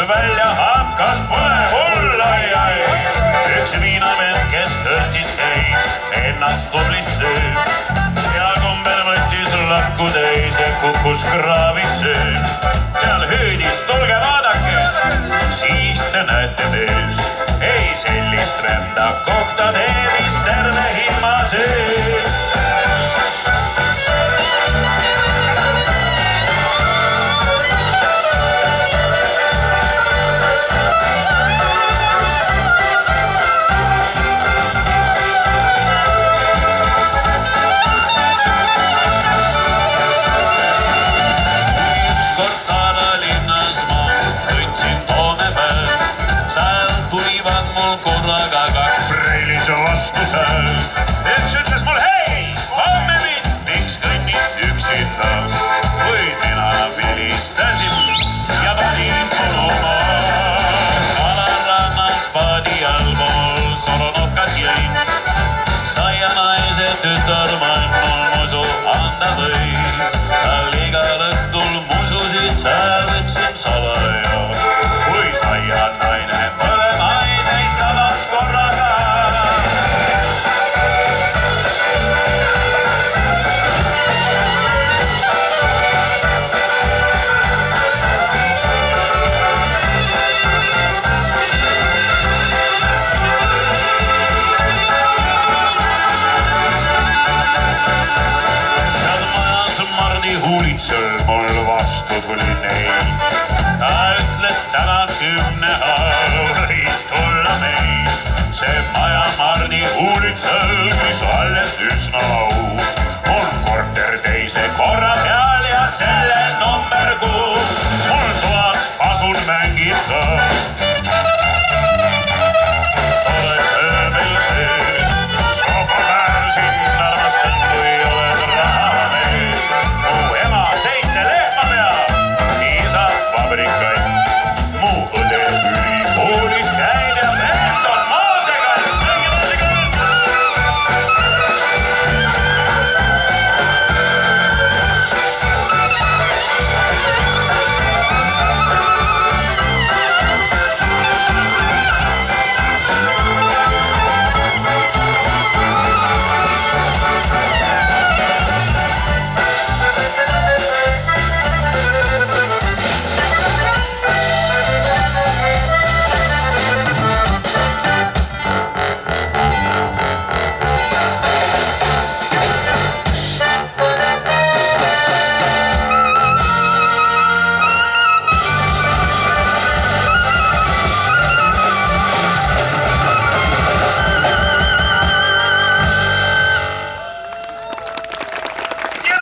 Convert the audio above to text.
välja, hakkas pole hull, ai. Üks viinavend, kes kõrtsis käis, ennast tublisti. Seal kombel võttis lakku täis ja kukkus kraavisse. Seal hüüdis, tulge vaadake, siis te näete tees. Ei sellist vända kohta teevis terve ilma sees. Vastusel. Üks ütles mul, hei, homme mind, miks kõnnid üksinda, kuid mina vilistasin ja panin soloma. Kalarannas paadi allpool Solonovkas jäin, saia naise tütar maailmal musu anda võis. Tal igal õhtul mususid säävetsin salaja, kui saia naine mõlemaid ei tabas korraga. Huulitsel mul vastu tuli neil. Ta ütles täna 10 võid tulla meil. See maja Mardi huulitsel, mis alles üsna uus, on korter teise korra peal ja selle